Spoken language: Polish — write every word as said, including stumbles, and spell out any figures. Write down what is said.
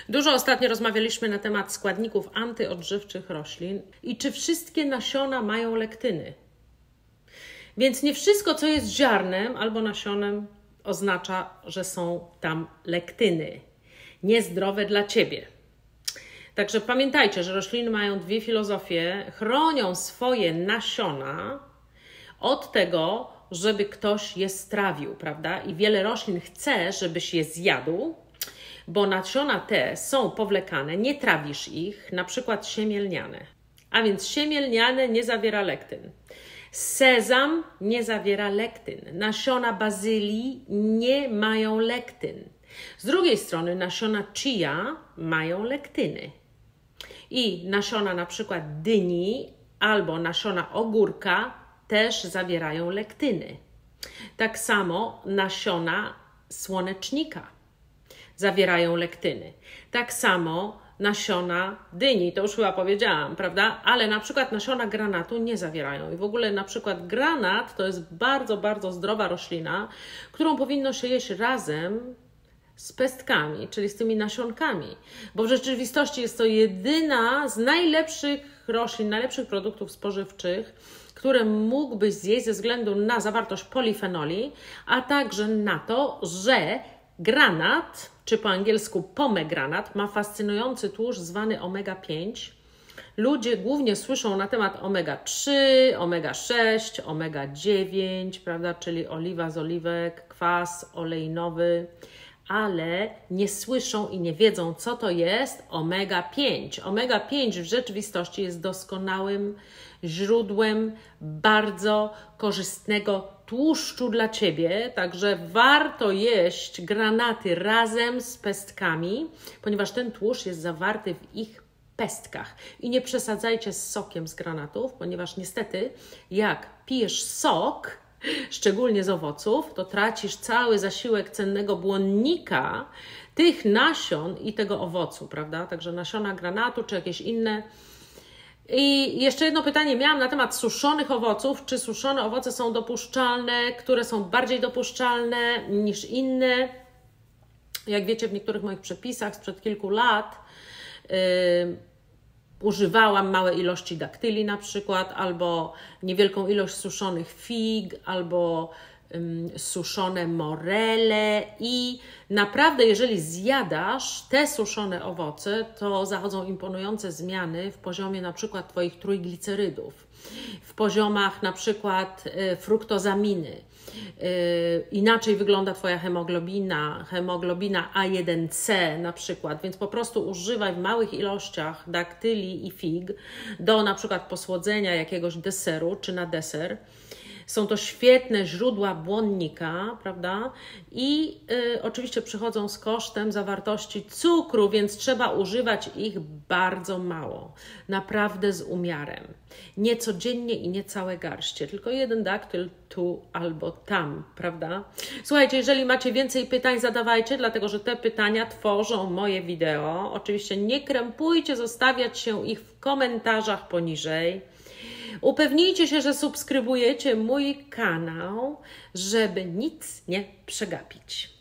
Dużo ostatnio rozmawialiśmy na temat składników antyodżywczych roślin i czy wszystkie nasiona mają lektyny. Więc nie wszystko, co jest ziarnem albo nasionem, oznacza, że są tam lektyny. Niezdrowe dla Ciebie. Także pamiętajcie, że rośliny mają dwie filozofie. Chronią swoje nasiona od tego, żeby ktoś je strawił, prawda? I wiele roślin chce, żebyś je zjadł, bo nasiona te są powlekane, nie trawisz ich, na przykład siemielniane. A więc siemielniane nie zawiera lektyn. Sezam nie zawiera lektyn. Nasiona bazylii nie mają lektyn. Z drugiej strony nasiona chia mają lektyny. I nasiona na przykład dyni albo nasiona ogórka też zawierają lektyny. Tak samo nasiona słonecznika zawierają lektyny. Tak samo nasiona dyni, to już chyba powiedziałam, prawda? Ale na przykład nasiona granatu nie zawierają. I w ogóle na przykład granat to jest bardzo, bardzo zdrowa roślina, którą powinno się jeść razem z pestkami, czyli z tymi nasionkami. Bo w rzeczywistości jest to jedyna z najlepszych roślin, najlepszych produktów spożywczych, które mógłbyś zjeść ze względu na zawartość polifenoli, a także na to, że granat, czy po angielsku pomegranat, ma fascynujący tłuszcz zwany omega pięć. Ludzie głównie słyszą na temat omega trzy, omega sześć, omega dziewięć, prawda, czyli oliwa z oliwek, kwas olejnowy, ale nie słyszą i nie wiedzą, co to jest omega pięć. omega pięć w rzeczywistości jest doskonałym źródłem bardzo korzystnego tłuszczu dla Ciebie, także warto jeść granaty razem z pestkami, ponieważ ten tłuszcz jest zawarty w ich pestkach. I nie przesadzajcie z sokiem z granatów, ponieważ niestety jak pijesz sok, szczególnie z owoców, to tracisz cały zasiłek cennego błonnika tych nasion i tego owocu, prawda? Także nasiona granatu czy jakieś inne. I jeszcze jedno pytanie miałam na temat suszonych owoców. Czy suszone owoce są dopuszczalne? Które są bardziej dopuszczalne niż inne? Jak wiecie, w niektórych moich przepisach sprzed kilku lat yy, używałam małe ilości daktyli na przykład, albo niewielką ilość suszonych fig, albo ym, suszone morele i naprawdę jeżeli zjadasz te suszone owoce, to zachodzą imponujące zmiany w poziomie na przykład Twoich trójglicerydów, w poziomach na przykład y, fruktozaminy. Yy, inaczej wygląda Twoja hemoglobina, hemoglobina A jeden C na przykład, więc po prostu używaj w małych ilościach daktyli i fig do na przykład posłodzenia jakiegoś deseru czy na deser. Są to świetne źródła błonnika, prawda? I y, oczywiście przychodzą z kosztem zawartości cukru, więc trzeba używać ich bardzo mało. Naprawdę z umiarem. Nie codziennie i nie całe garście, tylko jeden daktyl tu albo tam, prawda? Słuchajcie, jeżeli macie więcej pytań, zadawajcie, dlatego że te pytania tworzą moje wideo. Oczywiście nie krępujcie zostawiać się ich w komentarzach poniżej. Upewnijcie się, że subskrybujecie mój kanał, żeby nic nie przegapić.